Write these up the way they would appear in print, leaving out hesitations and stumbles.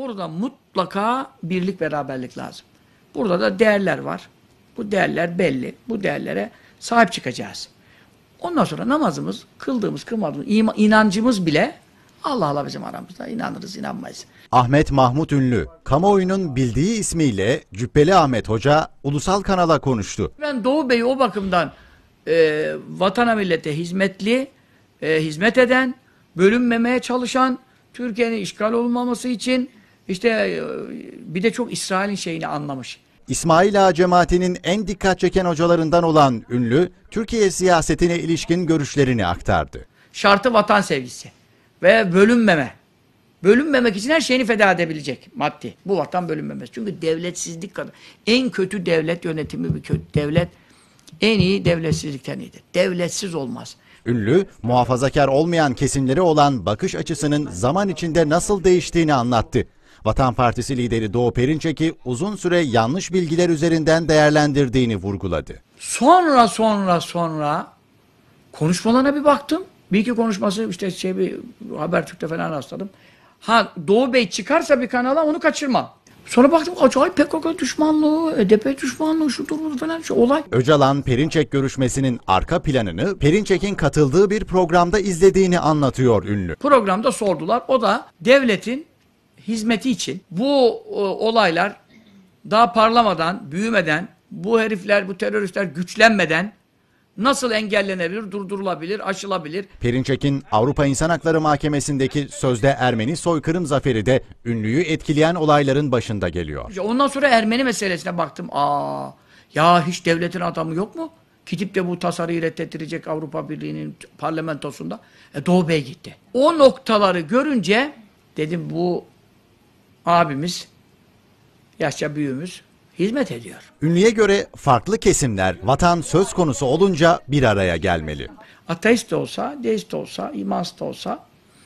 burada mutlaka birlik beraberlik lazım. Burada da değerler var. Bu değerler belli. Bu değerlere sahip çıkacağız. Ondan sonra namazımız, kıldığımız, kılmadığımız, inancımız bile Allah Allah bizim aramızda. İnanırız, inanmayız. Ahmet Mahmut Ünlü, kamuoyunun bildiği ismiyle Cübbeli Ahmet Hoca ulusal kanala konuştu. Ben Doğu Bey'i o bakımdan vatana millete hizmetli, hizmet eden, bölünmemeye çalışan, Türkiye'nin işgal olmaması için işte bir de çok İsrail'in şeyini anlamış. İsmail Ağa cemaatinin en dikkat çeken hocalarından olan Ünlü, Türkiye siyasetine ilişkin görüşlerini aktardı. Şartı vatan sevgisi ve bölünmeme. Bölünmemek için her şeyini feda edebilecek maddi. Bu vatan bölünmemesi. Çünkü devletsizlik kadar. En kötü devlet yönetimi bir kötü devlet. En iyi devletsizlikten iyidir. Devletsiz olmaz. Ünlü, muhafazakar olmayan kesimleri olan bakış açısının zaman içinde nasıl değiştiğini anlattı. Vatan Partisi lideri Doğu Perinçek'i uzun süre yanlış bilgiler üzerinden değerlendirdiğini vurguladı. Sonra konuşmalarına bir baktım. Bir iki konuşması işte bir Habertürk'te falan rastladım. Doğu Bey çıkarsa bir kanala onu kaçırmam. Sonra baktım acayip PKK düşmanlığı, HDP düşmanlığı, şudur budur falan olay. Öcalan Perinçek görüşmesinin arka planını Perinçek'in katıldığı bir programda izlediğini anlatıyor Ünlü. Programda sordular. O da devletin hizmeti için bu olaylar daha parlamadan, büyümeden, bu herifler, bu teröristler güçlenmeden nasıl engellenebilir, durdurulabilir, aşılabilir? Perinçek'in Avrupa İnsan Hakları Mahkemesi'ndeki sözde Ermeni soykırım zaferi de Ünlü'yü etkileyen olayların başında geliyor. Ondan sonra Ermeni meselesine baktım. Ya hiç devletin adamı yok mu? Gidip de bu tasarıyı reddettirecek Avrupa Birliği'nin parlamentosunda. Doğu Bey gitti. O noktaları görünce dedim bu abimiz, yaşça büyüğümüz hizmet ediyor. Ünlü'ye göre farklı kesimler vatan söz konusu olunca bir araya gelmeli. Ateist de olsa, deist de olsa, imansız da olsa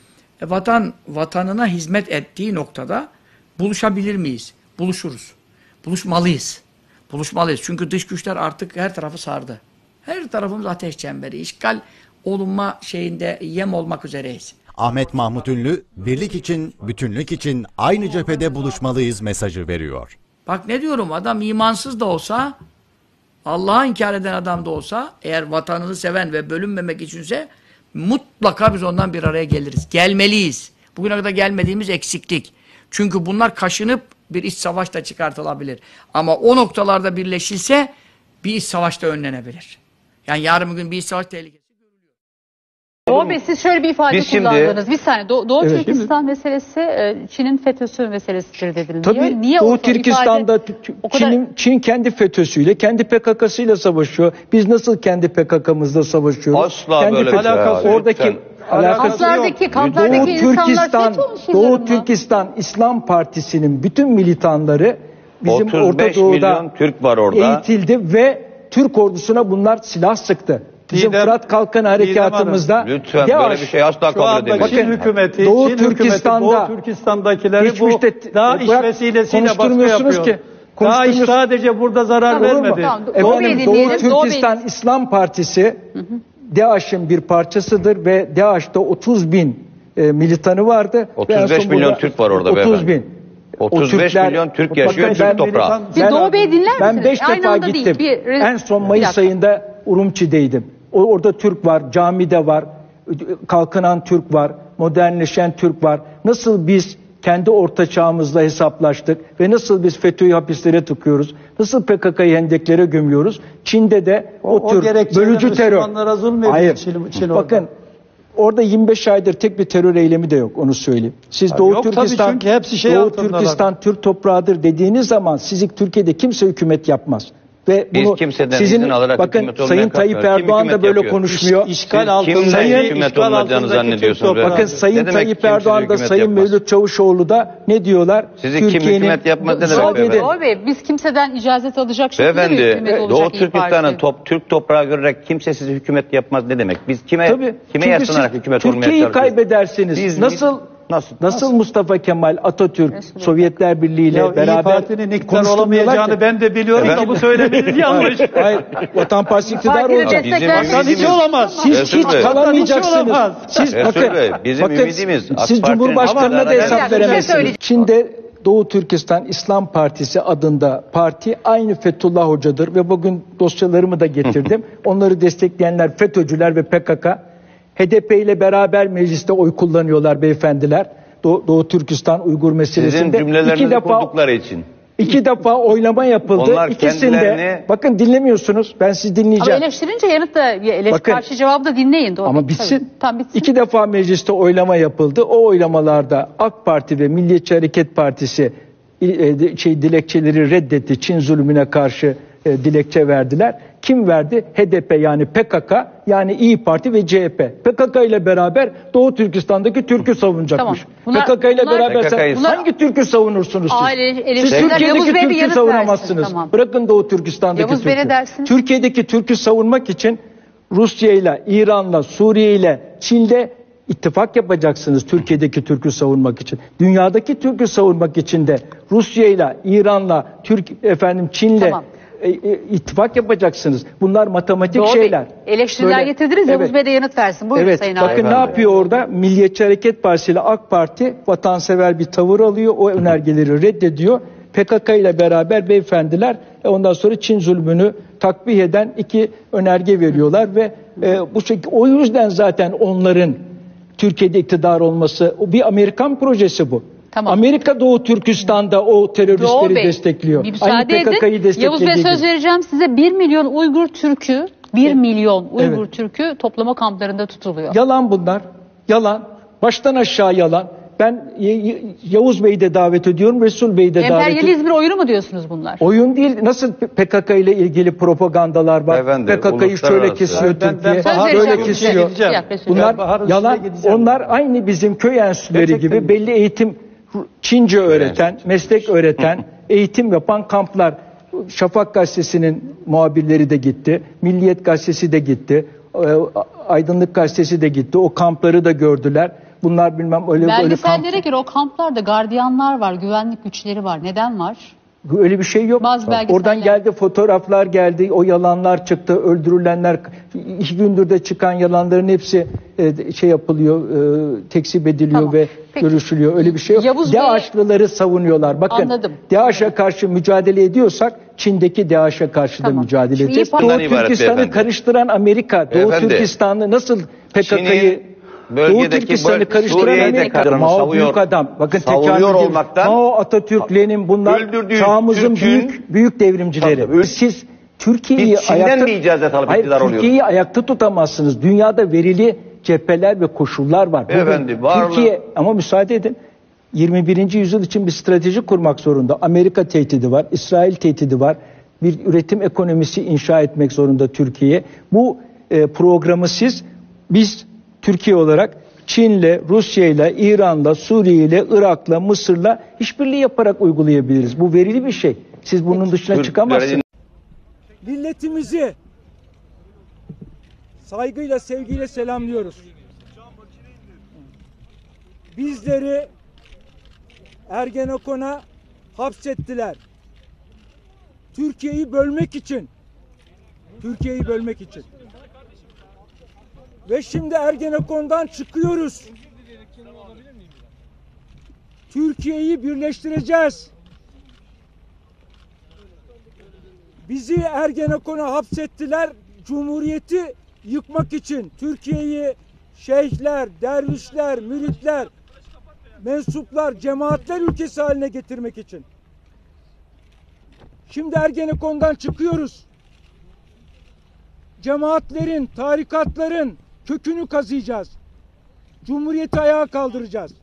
vatanına hizmet ettiği noktada buluşabilir miyiz? Buluşuruz. Buluşmalıyız. Çünkü dış güçler artık her tarafı sardı. Her tarafımız ateş çemberi. İşgal olunma şeyinde yem olmak üzereyiz. Ahmet Mahmut Ünlü, birlik için, bütünlük için aynı cephede buluşmalıyız mesajı veriyor. Bak ne diyorum, adam imansız da olsa, Allah'a inkar eden adam da olsa, eğer vatanını seven ve bölünmemek içinse mutlaka biz ondan bir araya geliriz. Gelmeliyiz. Bugüne kadar gelmediğimiz eksiklik. Çünkü bunlar kaşınıp bir iç savaş da çıkartılabilir. Ama o noktalarda birleşilse bir iç savaş da önlenebilir. Yani yarın bugün bir iç savaş tehlikesi. Doğu Bey, siz şöyle bir ifade kullandınız. Bir saniye. Doğu evet, Türkistan meselesi Çin'in FETÖ'sü meselesidir dediniz. Tabii niye Doğu Türkistan'da Çin kendi FETÖ'süyle, kendi PKK'sıyla savaşıyor. Biz nasıl kendi PKK'mızla savaşıyoruz? Asla kendi böyle bir şey. Oradaki kamplardaki insanlar FETÖ unsurları Doğu mı? Türkistan İslam Partisi'nin bütün militanları bizim Orta Doğu'da Türk var orada. Eğitildi ve Türk ordusuna bunlar silah sıktı. Bizim Fırat Kalkanı harekatımızda lütfen böyle bir şey asla kabul edemeyiz. Çin hükümeti, Doğu Türkistan'dakileri bu daha iş vesilesiyle baskı yapıyor. Daha iş sadece burada zarar vermedi. Doğu Türkistan İslam Partisi DAEŞ'in bir parçasıdır ve DAEŞ'te 30 bin militanı vardı. 35 milyon Türk var orada 30 bin. 35 milyon Türk yaşıyor Türk toprağı. Doğu Bey dinler misiniz? Ben 5 defa gittim. En son Mayıs ayında Urumçi'deydim. Orada Türk var, camide var, kalkınan Türk var, modernleşen Türk var. Nasıl biz kendi orta çağımızla hesaplaştık ve nasıl biz FETÖ'yü hapislere tıkıyoruz, nasıl PKK'yı hendeklere gömüyoruz. Çin'de de o tür bölücü terör. Hayır, bakın orada 25 aydır tek bir terör eylemi de yok, onu söyleyeyim. Siz Doğu Türkistan, Doğu Türkistan Türk toprağıdır dediğiniz zaman siz Türkiye'de kimse hükümet yapmaz. Ve bunu kimseden izin alarak bakın Sayın Tayyip Erdoğan da böyle konuşmuyor. İşgal altında hükümet olmadığını zannediyorsunuz. Bakın Sayın Tayyip Erdoğan da Sayın Mevlüt Çavuşoğlu da ne diyorlar? Sizi kim hükümet yapmaz ne demek beyefendi? Doğu Bey, biz kimseden icazet alacak şekilde bir hükümet olacak. Doğu Türkistan'ın Türk toprağı görerek kimse sizi hükümet yapmaz ne demek? Biz kime yaslanarak hükümet olmaya çalışıyoruz? Türkiye'yi kaybedersiniz. Nasıl Mustafa Kemal, Atatürk, Sovyetler Birliği ile beraber İYİ Parti'nin iktidar olamayacağını ben de biliyorum da bu söylemeniz yanlış. Hayır, Vatan Partisi iktidar olacak. Hiç olamaz. Siz hiç kalamayacaksınız. Bizim ümidimiz siz Cumhurbaşkanı'na da hesap veremezsiniz. Çin'de Doğu Türkistan İslam Partisi adında parti aynı Fethullah Hoca'dır ve bugün dosyalarımı da getirdim. Onları destekleyenler FETÖ'cüler ve PKK. HDP ile beraber mecliste oy kullanıyorlar beyefendiler. Doğu Türkistan Uygur meselesinde. Sizin cümlelerinizi kurdukları için. 2 defa oylama yapıldı. Onlar İkisinde kendilerini... bakın dinlemiyorsunuz. Ben sizi dinleyeceğim. Ama eleştirince yanıt da karşı cevabı da dinleyin. Doğru. Ama bitsin. Tam bitsin. 2 defa mecliste oylama yapıldı. O oylamalarda AK Parti ve Milliyetçi Hareket Partisi dilekçeleri reddetti. Çin zulmüne karşı dilekçe verdiler. Kim verdi? HDP yani PKK yani İyi Parti ve CHP. PKK ile beraber Doğu Türkistan'daki Türk'ü savunacakmış. Tamam. PKK ile beraber hangi Türk'ü savunursunuz siz? Siz Türkiye'deki Türk'ü savunamazsınız. Tamam. Bırakın Doğu Türkistan'daki Türk'ü. Türkiye'deki Türk'ü savunmak için Rusya ile, İran'la, Suriye ile, Çin'le ittifak yapacaksınız Türkiye'deki Türk'ü savunmak için. Dünyadaki Türk'ü savunmak için de Rusya ile, İran'la, Çin'le tamam. ittifak yapacaksınız. Bunlar matematik şeyler. Eleştiriler getirdiniz. Yavuz Bey de yanıt versin. Buyurun Sayın abi. Bakın ne yapıyor orada? Milliyetçi Hareket Partisi ile AK Parti vatansever bir tavır alıyor. O önergeleri reddediyor. PKK ile beraber beyefendiler ondan sonra Çin zulmünü takbih eden 2 önerge veriyorlar ve bu şekilde o yüzden zaten onların Türkiye'de iktidar olması bir Amerikan projesi bu. Tamam. Amerika Doğu Türkistan'da o teröristleri destekliyor. Aynı PKK'yı desteklediği. Yavuz Bey söz vereceğim size 1 milyon Uygur Türk'ü 1 milyon Uygur Türk'ü toplama kamplarında tutuluyor. Yalan bunlar. Yalan. Baştan aşağı yalan. Ben Yavuz Bey'i de davet ediyorum, Resul Bey'i de davet ediyorum. Emperyalizmin oyunu mu diyorsunuz bunlar? Oyun değil. Nasıl PKK ile ilgili propagandalar var. PKK'yı şöyle kesiyor Türkiye, böyle kesiyor. Bunlar yalan. Onlar aynı bizim köy enstitüleri gibi belli eğitim, Çince öğreten, meslek öğreten, eğitim yapan kamplar. Şafak Gazetesi'nin muhabirleri de gitti. Milliyet Gazetesi de gitti. Aydınlık Gazetesi de gitti. O kampları da gördüler. Bunlar bilmem öyle belgesellere göre o kamplarda gardiyanlar var, güvenlik güçleri var. Neden var? Öyle bir şey yok. Oradan geldi, fotoğraflar geldi, o yalanlar çıktı, öldürülenler, 2 gündür de çıkan yalanların hepsi yapılıyor, tekzip ediliyor ve görüşülüyor. Öyle bir şey yok. DAEŞ'lıları savunuyorlar. Bakın, DAEŞ'e karşı mücadele ediyorsak Çin'deki DAEŞ'e karşı da mücadele edeceğiz. Doğu Türkistan'ı karıştıran Amerika, Doğu Türkistan'ı nasıl PKK'yı Doğu Türkistan'ı karıştıran Amerika. Mao büyük adam. Bakın tekrar olmaktan. Mao, Atatürk, Lenin bunlar çağımızın büyük devrimcileri. Siz Türkiye'yi ayakta tutamazsınız. Dünyada verili cepheler ve koşullar var. Türkiye ama müsaade edin. 21. yüzyıl için bir strateji kurmak zorunda. Amerika tehdidi var, İsrail tehdidi var. Bir üretim ekonomisi inşa etmek zorunda Türkiye. Bu programı biz Türkiye olarak Çin'le, Rusya'yla, İran'la, Suriye'yle, Irak'la, Mısır'la işbirliği yaparak uygulayabiliriz. Bu verili bir şey. Siz bunun dışına çıkamazsınız. Milletimizi saygıyla, sevgiyle selamlıyoruz. Bizleri Ergenekon'a hapsettiler. Türkiye'yi bölmek için. Ve şimdi Ergenekon'dan çıkıyoruz. Türkiye'yi birleştireceğiz. Bizi Ergenekon'a hapsettiler, Cumhuriyeti yıkmak için. Türkiye'yi şeyhler, dervişler, müritler, mensuplar, cemaatler ülkesi haline getirmek için. Şimdi Ergenekon'dan çıkıyoruz. Cemaatlerin, tarikatların kökünü kazıyacağız. Cumhuriyeti ayağa kaldıracağız.